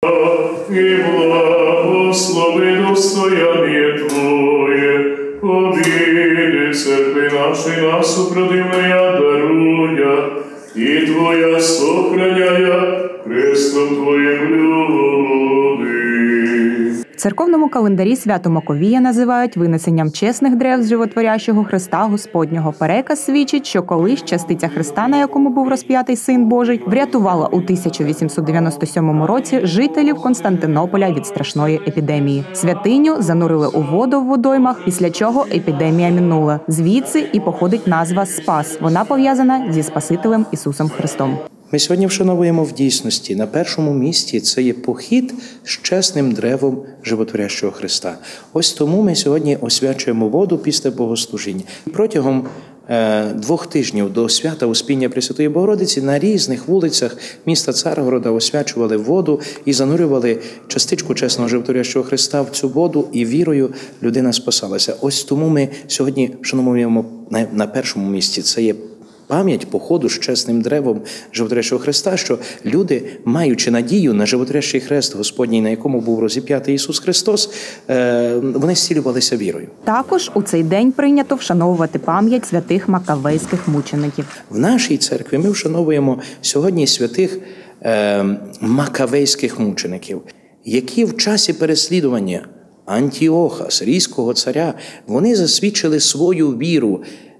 И благослови достояние Твое, обиды церкви нашей нас управдивая даруя, и Твоя сохраняя крестом Твоим люди. В церковному календарі свято Маковія називають винесенням чесних древ з животворящого Христа Господнього. Переказ свідчить, що колись частиця Христа, на якому був розп'ятий Син Божий, врятувала у 1897 році жителів Константинополя від страшної епідемії. Святиню занурили у воду в водоймах, після чого епідемія минула. Звідси і походить назва «Спас». Вона пов'язана зі Спасителем Ісусом Христом. Ми сьогодні вшановуємо в дійсності. На першому місці це є похід з чесним древом животворящого Христа. Ось тому ми сьогодні освячуємо воду після богослужіння. Протягом 2 тижнів до свята Успіння Пресвятої Богородиці на різних вулицях міста Царгорода освячували воду і занурювали частичку чесного животворящого Христа в цю воду, і вірою людина спасалася. Ось тому ми сьогодні вшановуємо на першому місці. Це є пам'ять походу з чесним древом животворящого Христа, що люди, маючи надію на животворящий хрест Господній, на якому був розіп'ятий Ісус Христос, вони зцілювалися вірою. Також у цей день прийнято вшановувати пам'ять святих макавейських мучеників. В нашій церкві ми вшановуємо сьогодні святих макавейських мучеників, які в часі переслідування Антіоха, сирійського царя, вони засвідчили свою віру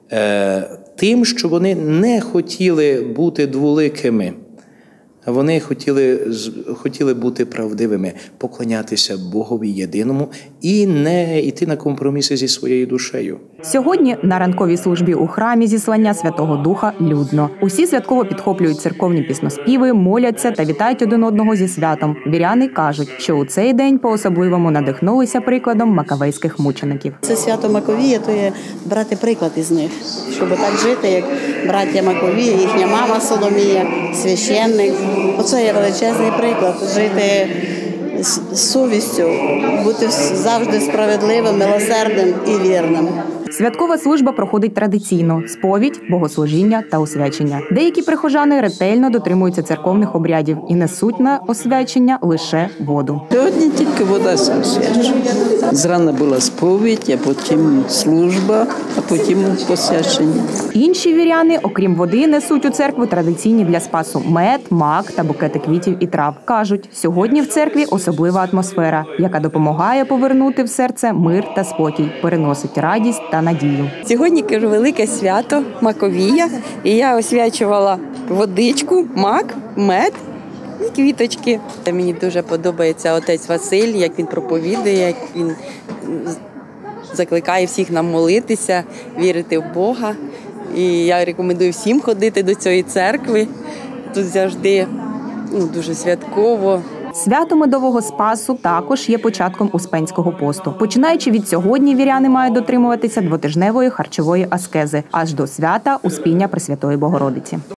тим, що вони не хотіли бути дволикими, а вони хотіли бути правдивими, поклонятися Богові єдиному і не йти на компроміси зі своєю душею. Сьогодні на ранковій службі у храмі зіслання Святого Духа людно. Усі святково підхоплюють церковні пісноспіви, моляться та вітають один одного зі святом. Віряни кажуть, що у цей день по-особливому надихнулися прикладом макавейських мучеників. Це свято Маковія, то є брати приклад із них, щоб так жити, як браття Маковія, їхня мама Соломія, священник. Оце є величезний приклад – жити з совістю, бути завжди справедливим, милосердним і вірним. Святкова служба проходить традиційно – сповідь, богослужіння та освячення. Деякі прихожани ретельно дотримуються церковних обрядів і несуть на освячення лише воду. Сьогодні тільки вода се освячує. Зрана була сповідь, а потім служба, а потім посвячення. Інші віряни, окрім води, несуть у церкву традиційні для спасу мед, мак та букети квітів і трав. Кажуть, сьогодні в церкві особлива атмосфера, яка допомагає повернути в серце мир та спокій, переносить радість та надію. Сьогодні, кажу, велике свято Маковія, і я освячувала водичку, мак, мед і квіточки. Мені дуже подобається отець Василь, як він проповідує, як він закликає всіх нам молитися, вірити в Бога. І я рекомендую всім ходити до цієї церкви. Тут завжди дуже святково. Свято Медового Спасу також є початком Успенського посту. Починаючи від сьогодні, віряни мають дотримуватися 2-тижневої харчової аскези аж до свята Успіння Пресвятої Богородиці.